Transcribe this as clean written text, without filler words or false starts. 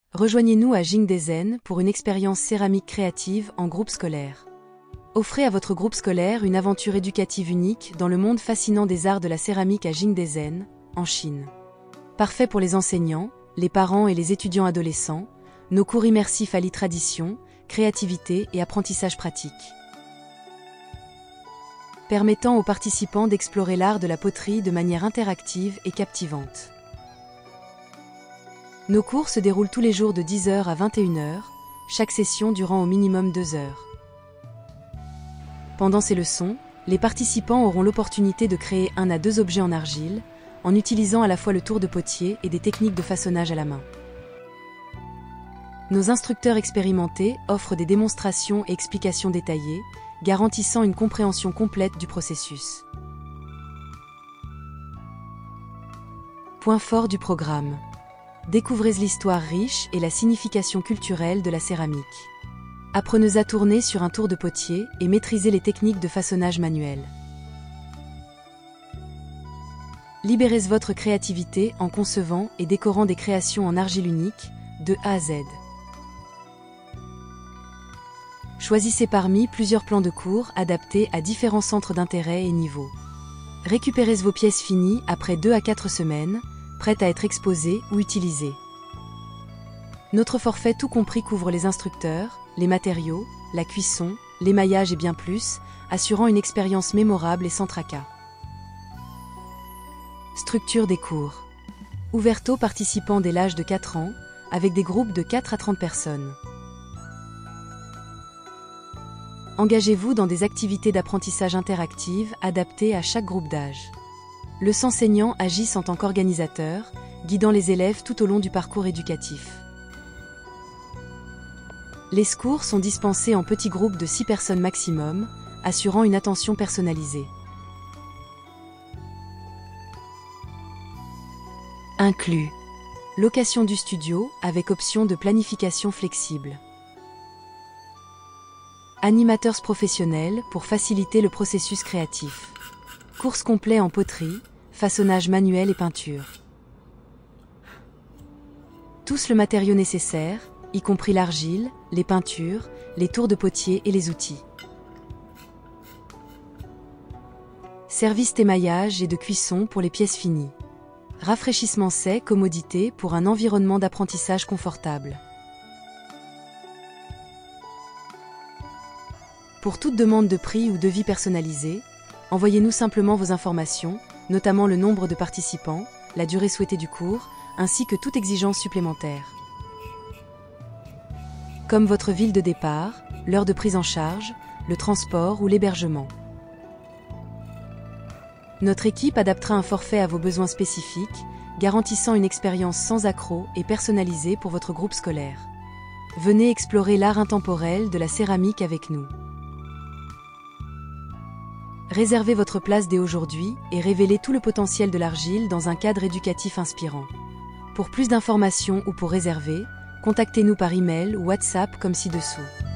Rejoignez-nous à Jingdezhen pour une expérience céramique créative en groupe scolaire. Offrez à votre groupe scolaire une aventure éducative unique dans le monde fascinant des arts de la céramique à Jingdezhen, en Chine. Parfait pour les enseignants, les parents et les étudiants adolescents, nos cours immersifs allient tradition, créativité et apprentissage pratique. Permettant aux participants d'explorer l'art de la poterie de manière interactive et captivante. Nos cours se déroulent tous les jours de 10h à 21h, chaque session durant au minimum 2 heures. Pendant ces leçons, les participants auront l'opportunité de créer 1 à 2 objets en argile, en utilisant à la fois le tour de potier et des techniques de façonnage à la main. Nos instructeurs expérimentés offrent des démonstrations et explications détaillées, garantissant une compréhension complète du processus. Point fort du programme. Découvrez l'histoire riche et la signification culturelle de la céramique. Apprenez à tourner sur un tour de potier et maîtrisez les techniques de façonnage manuel. Libérez votre créativité en concevant et décorant des créations en argile unique, de A à Z. Choisissez parmi plusieurs plans de cours adaptés à différents centres d'intérêt et niveaux. Récupérez vos pièces finies après 2 à 4 semaines, prêtes à être exposées ou utilisées. Notre forfait tout compris couvre les instructeurs, les matériaux, la cuisson, l'émaillage et bien plus, assurant une expérience mémorable et sans tracas. Structure des cours. Ouverte aux participants dès l'âge de 4 ans, avec des groupes de 4 à 30 personnes. Engagez-vous dans des activités d'apprentissage interactives adaptées à chaque groupe d'âge. Le enseignant agit en tant qu'organisateur, guidant les élèves tout au long du parcours éducatif. Les cours sont dispensés en petits groupes de 6 personnes maximum, assurant une attention personnalisée. Inclus. Location du studio avec option de planification flexible. Animateurs professionnels pour faciliter le processus créatif. Cours complets en poterie, façonnage manuel et peinture. Tous le matériau nécessaire, y compris l'argile, les peintures, les tours de potier et les outils. Service d'émaillage et de cuisson pour les pièces finies. Rafraîchissement sec, commodité pour un environnement d'apprentissage confortable. Pour toute demande de prix ou devis personnalisé, envoyez-nous simplement vos informations, notamment le nombre de participants, la durée souhaitée du cours, ainsi que toute exigence supplémentaire. Comme votre ville de départ, l'heure de prise en charge, le transport ou l'hébergement. Notre équipe adaptera un forfait à vos besoins spécifiques, garantissant une expérience sans accroc et personnalisée pour votre groupe scolaire. Venez explorer l'art intemporel de la céramique avec nous. Réservez votre place dès aujourd'hui et révélez tout le potentiel de l'argile dans un cadre éducatif inspirant. Pour plus d'informations ou pour réserver, contactez-nous par email ou WhatsApp comme ci-dessous.